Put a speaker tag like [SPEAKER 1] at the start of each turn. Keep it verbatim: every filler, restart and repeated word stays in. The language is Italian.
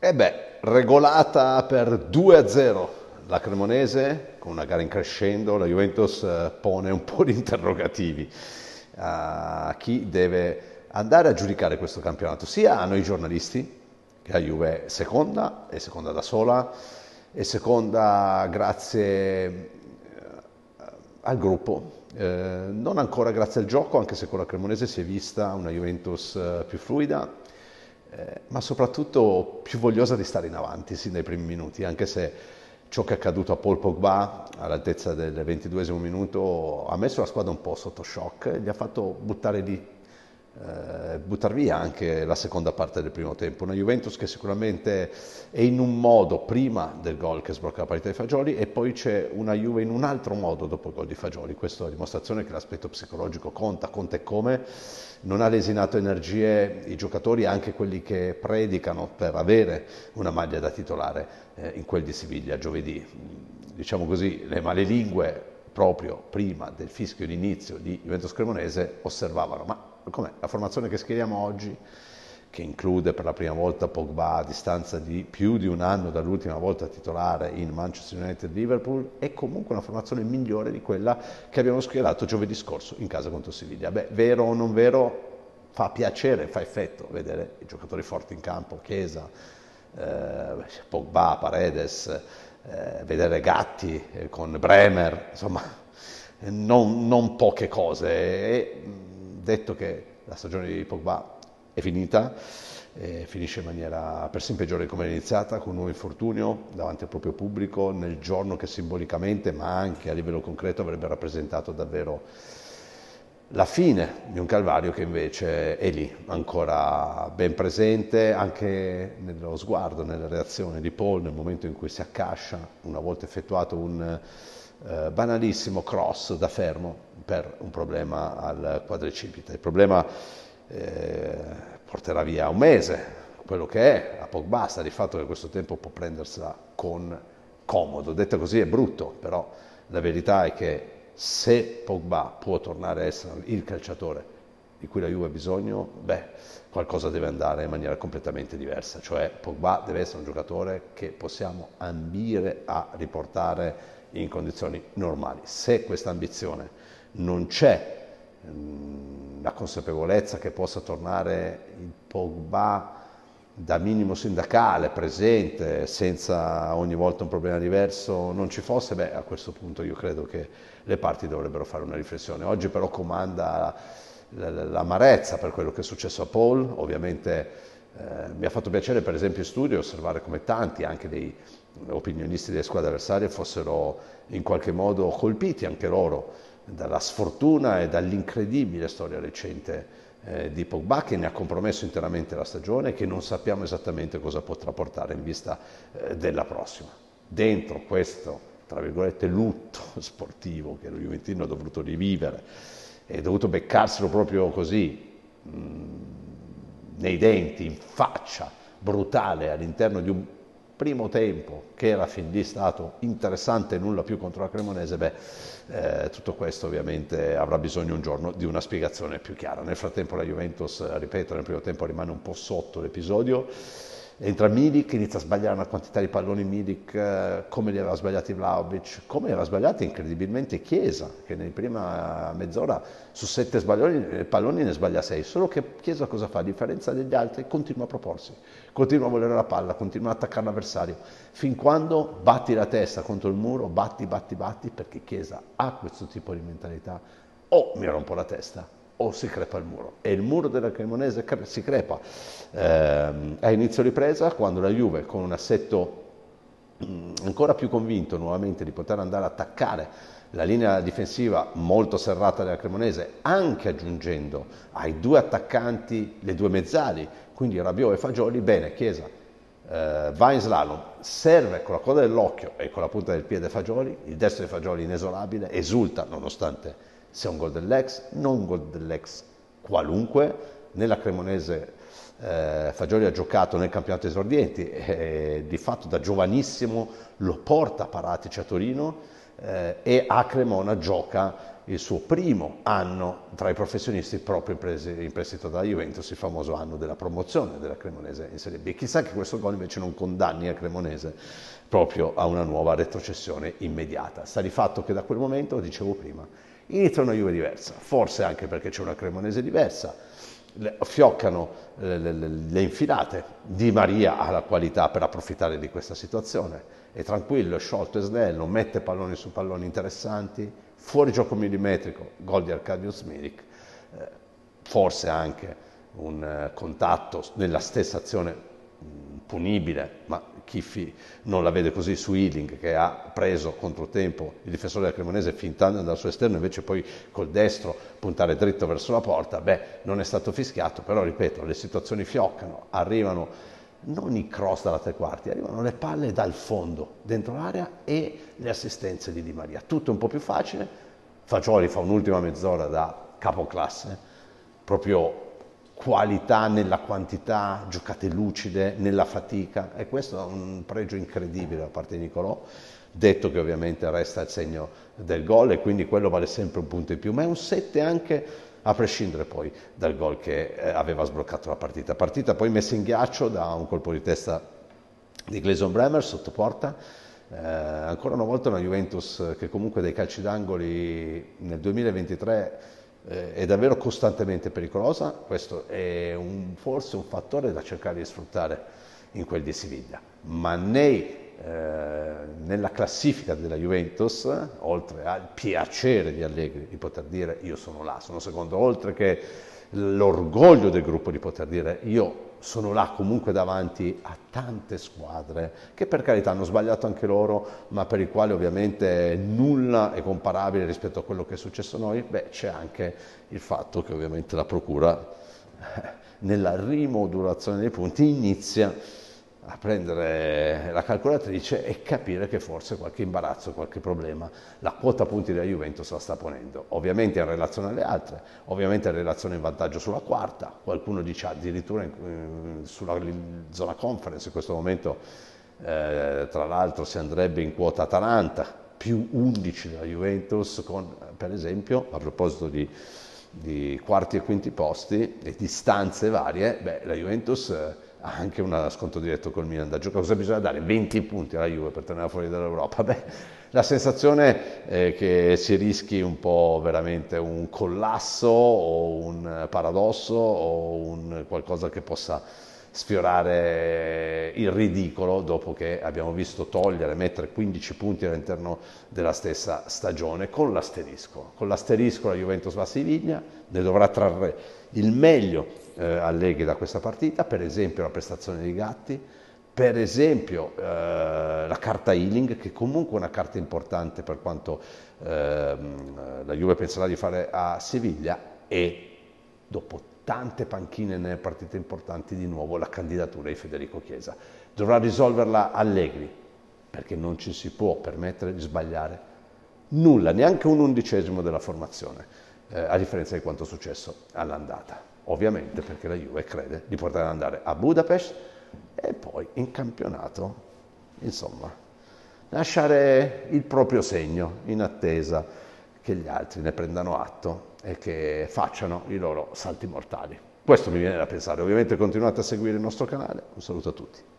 [SPEAKER 1] E beh, regolata per due a zero la Cremonese, con una gara in crescendo, la Juventus eh, pone un po' di interrogativi a chi deve andare a giudicare questo campionato, sia a noi giornalisti, che la Juve è seconda, è seconda da sola, è seconda grazie eh, al gruppo, eh, non ancora grazie al gioco, anche se con la Cremonese si è vista una Juventus eh, più fluida, eh, ma soprattutto più vogliosa di stare in avanti sin dai primi minuti, anche se ciò che è accaduto a Paul Pogba all'altezza del ventiduesimo minuto ha messo la squadra un po' sotto shock, gli ha fatto buttare lì, eh, buttar via anche la seconda parte del primo tempo. Una Juventus che sicuramente è in un modo prima del gol che sblocca la partita di Fagioli, e poi c'è una Juve in un altro modo dopo il gol di Fagioli. Questo è la dimostrazione che l'aspetto psicologico conta, conta e come. Non ha lesinato energie i giocatori, anche quelli che predicano per avere una maglia da titolare eh, in quel di Siviglia giovedì. Diciamo così, le malelingue proprio prima del fischio d'inizio di Juventus Cremonese osservavano: ma com'è la formazione che schieriamo oggi, che include per la prima volta Pogba a distanza di più di un anno dall'ultima volta titolare in Manchester United-Liverpool, è comunque una formazione migliore di quella che abbiamo schierato giovedì scorso in casa contro Siviglia. Beh, vero o non vero, fa piacere, fa effetto vedere i giocatori forti in campo, Chiesa, eh, Pogba, Paredes, eh, vedere Gatti eh, con Bremer, insomma, non, non poche cose. E, detto che la stagione di Pogba è finita, eh, finisce in maniera persino peggiore di come è iniziata, con un nuovo infortunio davanti al proprio pubblico, nel giorno che simbolicamente, ma anche a livello concreto, avrebbe rappresentato davvero la fine di un calvario che invece è lì, ancora ben presente, anche nello sguardo, nella reazione di Paul, nel momento in cui si accascia, una volta effettuato un eh, banalissimo cross da fermo per un problema al quadricipite. Il problema eh, porterà via un mese, quello che è, a Pogba sta di fatto che questo tempo può prendersela con comodo. Detto così è brutto, però la verità è che se Pogba può tornare a essere il calciatore di cui la Juve ha bisogno, beh, qualcosa deve andare in maniera completamente diversa, cioè Pogba deve essere un giocatore che possiamo ambire a riportare in condizioni normali. Se questa ambizione non c'è, la consapevolezza che possa tornare il Pogba da minimo sindacale, presente, senza ogni volta un problema diverso, non ci fosse, beh, a questo punto io credo che le parti dovrebbero fare una riflessione. Oggi però comanda l'amarezza per quello che è successo a Paul. Ovviamente eh, mi ha fatto piacere, per esempio in studio, osservare come tanti, anche dei opinionisti delle squadre avversarie, fossero in qualche modo colpiti anche loro dalla sfortuna e dall'incredibile storia recente eh, di Pogba, che ne ha compromesso interamente la stagione e che non sappiamo esattamente cosa potrà portare in vista eh, della prossima. Dentro questo, tra virgolette, lutto sportivo che lo Juventino ha dovuto rivivere e ha dovuto beccarselo proprio così, mh, nei denti, in faccia, brutale, all'interno di un primo tempo che era fin lì stato interessante, nulla più contro la Cremonese, beh, eh, tutto questo ovviamente avrà bisogno un giorno di una spiegazione più chiara. Nel frattempo la Juventus, ripeto, nel primo tempo rimane un po' sotto l'episodio, entra Milik, inizia a sbagliare una quantità di palloni Milik eh, come li aveva sbagliati Vlahovic, come li aveva sbagliati incredibilmente Chiesa, che nella prima mezz'ora su sette sbaglioni, palloni ne sbaglia sei, solo che Chiesa cosa fa? A differenza degli altri continua a proporsi, continua a volere la palla, continua ad attaccare l'avversario, fin quando batti la testa contro il muro, batti, batti, batti, perché Chiesa ha questo tipo di mentalità: o mi rompo la testa o si crepa il muro, e il muro della Cremonese si crepa eh, a inizio ripresa, quando la Juve, con un assetto mh, ancora più convinto nuovamente di poter andare a attaccare la linea difensiva molto serrata della Cremonese, anche aggiungendo ai due attaccanti le due mezzali, quindi Rabiot e Fagioli, bene, Chiesa eh, va in slalom, serve con la coda dell'occhio e con la punta del piede Fagioli, il destro di Fagioli inesorabile, esulta nonostante sia un gol dell'ex, non un gol dell'ex qualunque. Nella Cremonese eh, Fagioli ha giocato nel campionato esordienti e di fatto da giovanissimo lo porta Paratici a Torino eh, e a Cremona gioca il suo primo anno tra i professionisti proprio presi in prestito dalla Juventus, il famoso anno della promozione della Cremonese in Serie B. Chissà che questo gol invece non condanni a Cremonese proprio a una nuova retrocessione immediata. Sta di fatto che da quel momento, dicevo prima, inizia una Juve diversa, forse anche perché c'è una Cremonese diversa, le, fioccano le, le, le infilate, Di Maria ha la qualità per approfittare di questa situazione, è tranquillo, è sciolto, è snello, mette palloni su palloni interessanti, fuori gioco millimetrico, gol di Arkadiusz Milik, eh, forse anche un eh, contatto nella stessa azione mh, punibile, ma chi fi, non la vede così, su Ealing, che ha preso controtempo il difensore della Cremonese fintando dal suo esterno, invece poi col destro puntare dritto verso la porta. Beh, non è stato fischiato, però ripeto, le situazioni fioccano, arrivano non i cross dalla tre quarti, arrivano le palle dal fondo, dentro l'area, e le assistenze di Di Maria. Tutto un po' più facile. Fagioli fa un'ultima mezz'ora da capoclasse, proprio qualità nella quantità, giocate lucide, nella fatica, e questo è un pregio incredibile da parte di Nicolò, detto che ovviamente resta il segno del gol e quindi quello vale sempre un punto in più, ma è un sette anche a prescindere poi dal gol che eh, aveva sbloccato la partita. Partita poi messa in ghiaccio da un colpo di testa di Gleison Bremer sotto porta, eh, ancora una volta una Juventus che comunque dai calci d'angoli nel duemilaventitré eh, è davvero costantemente pericolosa. Questo è un, forse un fattore da cercare di sfruttare in quel di Siviglia, ma nei Eh, nella classifica della Juventus, oltre al piacere di Allegri di poter dire io sono là, sono secondo, oltre che l'orgoglio del gruppo di poter dire io sono là comunque davanti a tante squadre che per carità hanno sbagliato anche loro, ma per i quali ovviamente nulla è comparabile rispetto a quello che è successo a noi, beh, c'è anche il fatto che ovviamente la procura nella rimodulazione dei punti inizia a prendere la calcolatrice e capire che forse qualche imbarazzo, qualche problema la quota punti della Juventus la sta ponendo, ovviamente in relazione alle altre, ovviamente in relazione in vantaggio sulla quarta, qualcuno dice addirittura in, sulla zona conference in questo momento, eh, tra l'altro si andrebbe in quota Atalanta, più undici della Juventus, con per esempio, a proposito di, di quarti e quinti posti e distanze varie, beh, la Juventus eh, ha anche uno sconto diretto col Milan da giocare. Cosa bisogna dare? venti punti alla Juve per tornare fuori dall'Europa? Beh, la sensazione è che si rischi un po' veramente un collasso o un paradosso o un qualcosa che possa sfiorare il ridicolo dopo che abbiamo visto togliere, mettere quindici punti all'interno della stessa stagione con l'asterisco. Con l'asterisco la Juventus va a Siviglia, ne dovrà trarre il meglio eh, Allegri da questa partita, per esempio la prestazione di Gatti, per esempio eh, la carta Ealing, che comunque è una carta importante per quanto eh, la Juve penserà di fare a Siviglia, e dopo tante panchine nelle partite importanti di nuovo la candidatura di Federico Chiesa. Dovrà risolverla Allegri, perché non ci si può permettere di sbagliare nulla, neanche un undicesimo della formazione, eh, a differenza di quanto è successo all'andata. Ovviamente perché la Juve crede di poter andare a Budapest e poi in campionato, insomma, lasciare il proprio segno in attesa che gli altri ne prendano atto e che facciano i loro salti mortali. Questo mi viene da pensare. Ovviamente continuate a seguire il nostro canale. Un saluto a tutti.